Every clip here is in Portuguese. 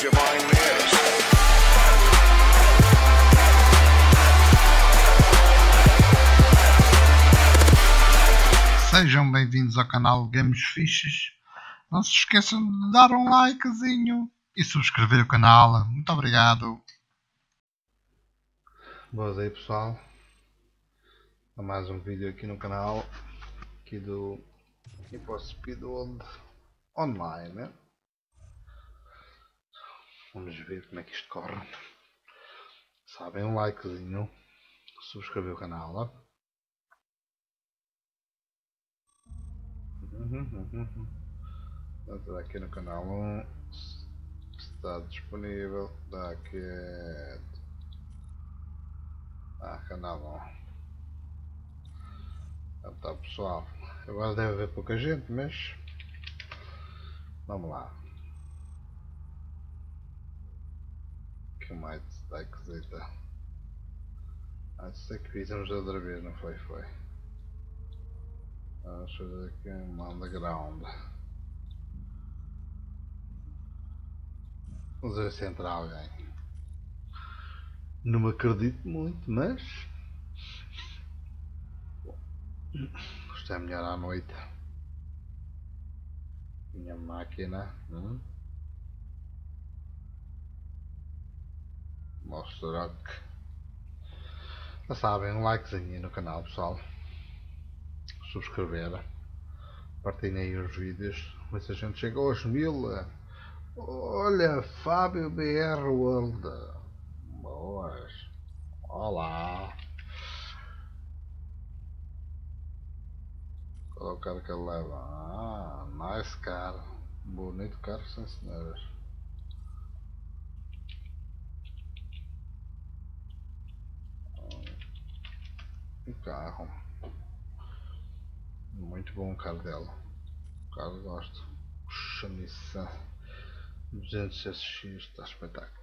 Divine Mix. Sejam bem-vindos ao canal Games Fiches. Não se esqueçam de dar um likezinho e subscrever o canal. Muito obrigado. Boas aí, pessoal, a mais um vídeo aqui no canal aqui do Need for Speed Online, né? Vamos ver como é que isto corre. Sabem, um likezinho, subscrever o canal, ó. Entra aqui no canal 1, está disponível, dá aqui canal 1. Tá, pessoal, agora deve haver pouca gente, mas vamos lá. Que mais destaquezita. Isso é que fizemos outra vez, não foi? Vamos fazer aqui um underground. Vamos ver se entra alguém. Não me acredito muito, mas isto é melhor à noite. Minha máquina. Mostrar que já sabem, um likezinho aí no canal, pessoal. Subscrever. Partilhem aí os vídeos. Ver se a gente chega aos 1000. Olha, Fábio BR World. Boas. Olá. Qual é o carro que ele leva? Nice carro. Bonito carro, sim senhoras. Um carro. Muito bom o carro dela. O carro gosto. Puxa, Nissan 200 SX, está espetáculo.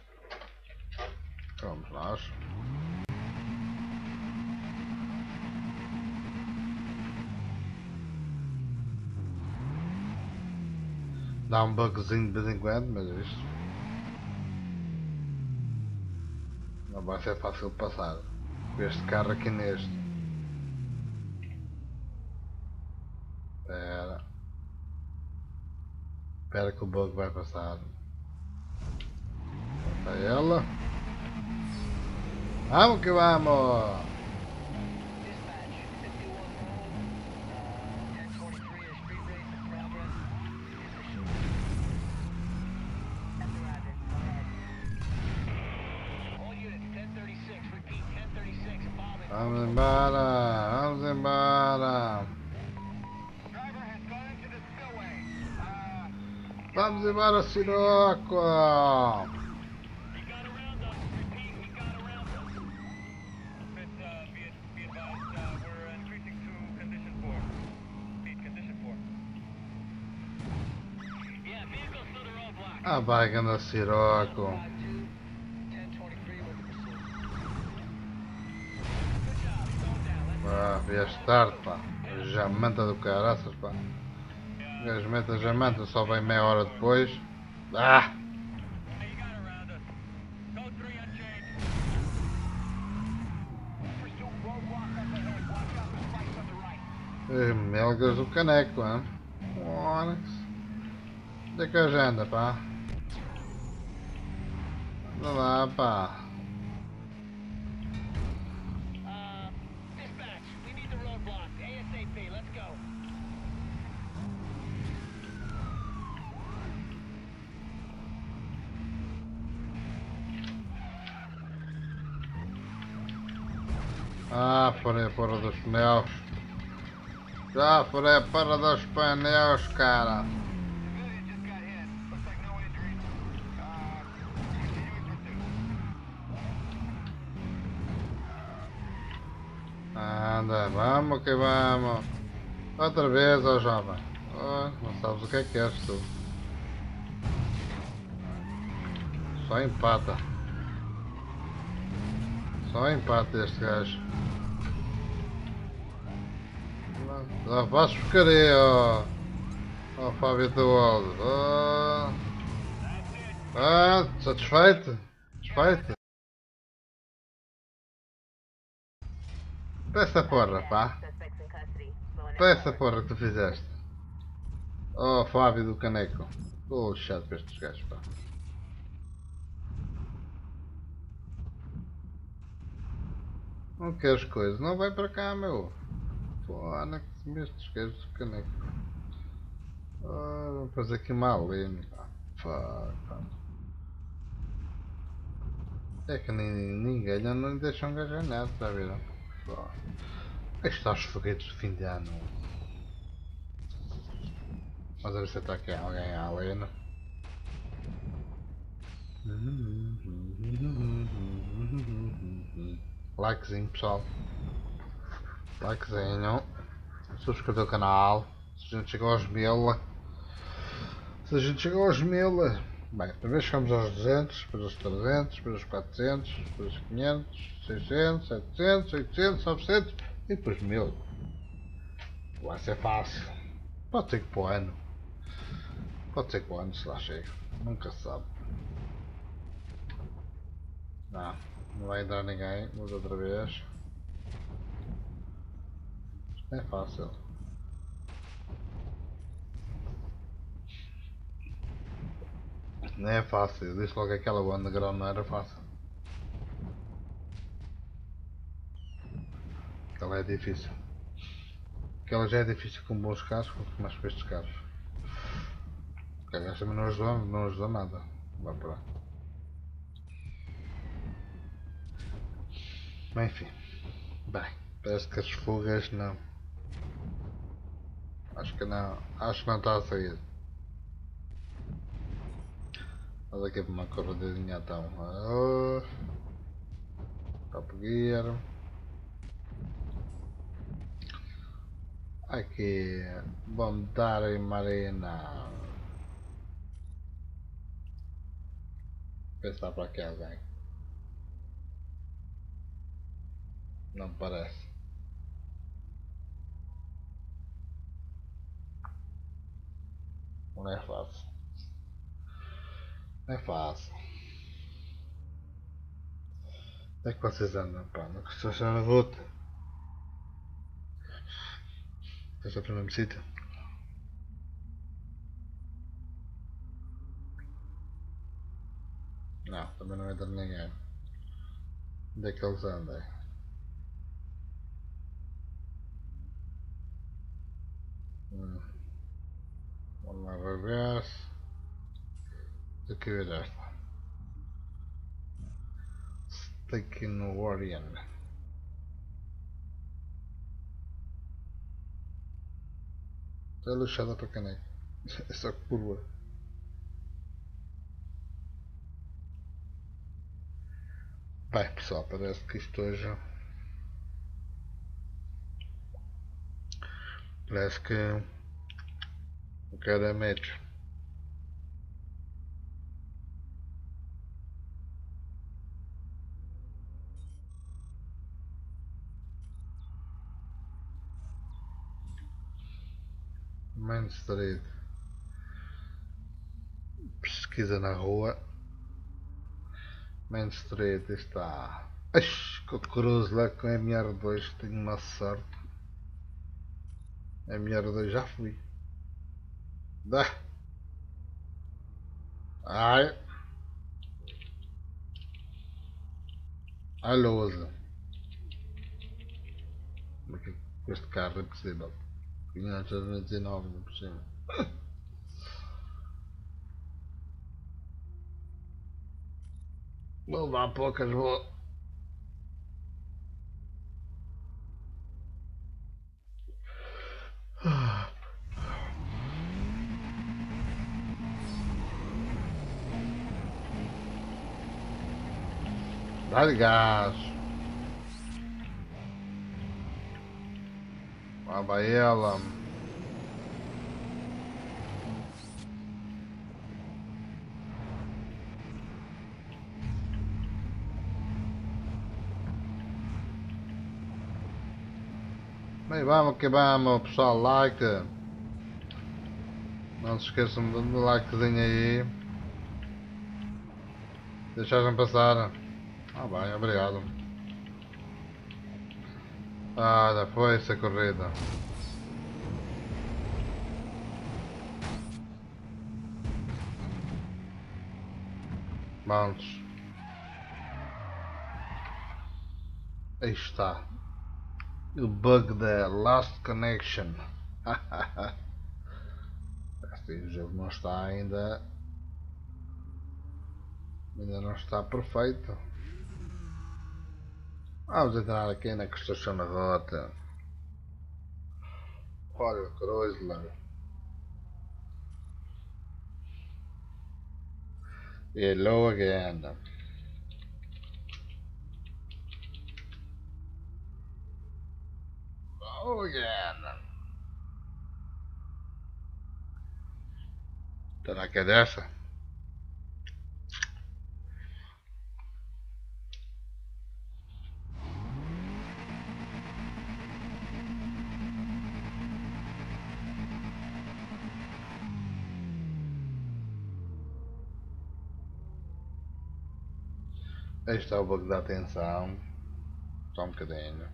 Vamos nós. Dá um bugzinho de vez em quando, mas isto não vai ser fácil de passar. Este carro aqui neste. Espera que o bug vai passar. Para ela. Vamos que vamos! Vamos embora! Vamos embora! Vamos embora, Siroco! Vai ganhar Siroco! Vieste tarde, pá! Já manta do caraças, pá! As metas já manta, só vem meia hora depois. Melgas do caneco, hein? Onix. Onde é que a gente anda, pá? Anda lá, pá. Furei a porra dos pneus. Já furei a porra dos pneus, cara. Anda, vamos que vamos. Outra vez, ó jovem. Não sabes o que é que és tu. Só empata. Só empata este gajo. Lá faz porcaria, ó Fábio do Aldo. Ah, satisfeito? Satisfeito? Peça porra, pá. Peça porra que tu fizeste. Oh, Fábio do Caneco. Estou chato para estes gajos, pá. Não queres coisas? Não vai para cá, meu. Fona que estes gajos do Caneco. Ah, vou fazer aqui uma além, pá. Pá. É que ninguém não deixa um gajo ganhar, está a ver? Estes são os foguetes de fim de ano. Mas a ver se está aqui alguém à alena. Likezinho, pessoal. Likezinho. Subscrever o canal. Se a gente chegou aos 1000. Se a gente chegou aos 1000. Bem, primeiro chegamos aos 200, depois aos 300, depois aos 400, depois aos 500, 600, 700, 800, 900 e depois 1000. Vai ser fácil. Pode ser que para o ano. Pode ser que para o ano se lá chega. Nunca se sabe. Não vai entrar ninguém. Vamos outra vez. É fácil. Não é fácil. Eu disse logo que aquela underground não era fácil. Aquela é difícil. Aquela já é difícil com bons carros, quanto mais com estes carros. O gajo também não ajudou nada. Vai para lá. Mas enfim. Bem, parece que as fugas não. Acho que não. Acho que não está a sair. Olha aqui para uma corridinha então. Top Gear. Aqui. Bondare Marina. Pensar para aqui alguém. Não parece. Não é fácil. Não é fácil. Onde é que vocês andam? Pá, não estou na rota. Estou no mesmo sítio. Não, também não entra ninguém. Onde é que eles andam? Vamos lá regresso. Aqui ver esta. Taking Warrior. É luxada para caneco. É só curva. Bem pessoal, parece que isto hoje. Parece que o cara é médio. Main Street. Pesquisa na rua. Main Street está. Que cruz lá com MR2. Tenho uma sorte. MR2 já fui. Dá. Ai. A lousa. Este carro é possível. 599 não é possível. Vou levar poucas, vou. Dá-lhe gás. Lá vai ela. Bem, vamos que vamos, pessoal, like. Não se esqueçam de likezinho aí. Deixaram passar. Ah bem, obrigado. Ah, já foi essa corrida. Vamos. Aí está. O bug da Last Connection. Este jogo não está ainda. Ainda não está perfeito. Vamos entrar aqui na construção da rota. Olha o Chrysler. Hello again. Hello again. Será que é dessa? Aí está o bug da atenção. Só um bocadinho.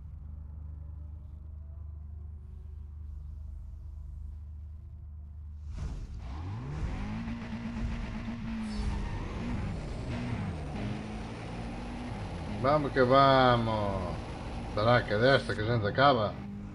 Vamos que vamos! Será que é desta que a gente acaba?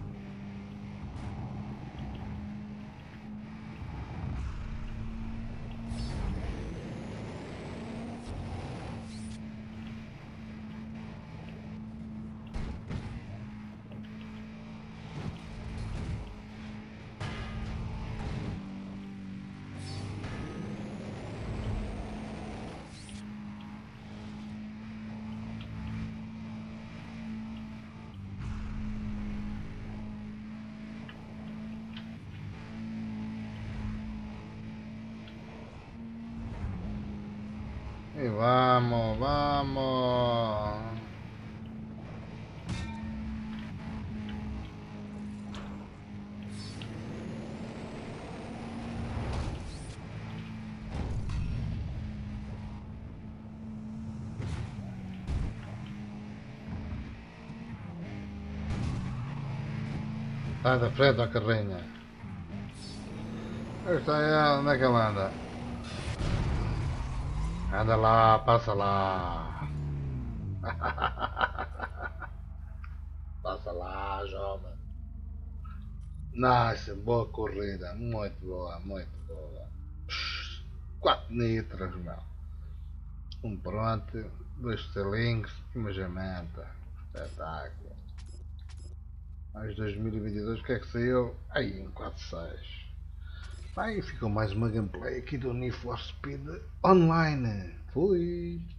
E vamos, vamos! Sai da frente à carrinha. Está aí, onde é que ela anda? Anda lá, passa lá. Passa lá, jovem. Nice, boa corrida. Muito boa, muito boa. 4 nitros, meu. Um pronto, 2 estilingues e uma jamanta. Espetáculo. Mais 2022, o que é que saiu? Aí, um 4.6. Aí ficou mais uma gameplay aqui do Need for Speed Online. Fui!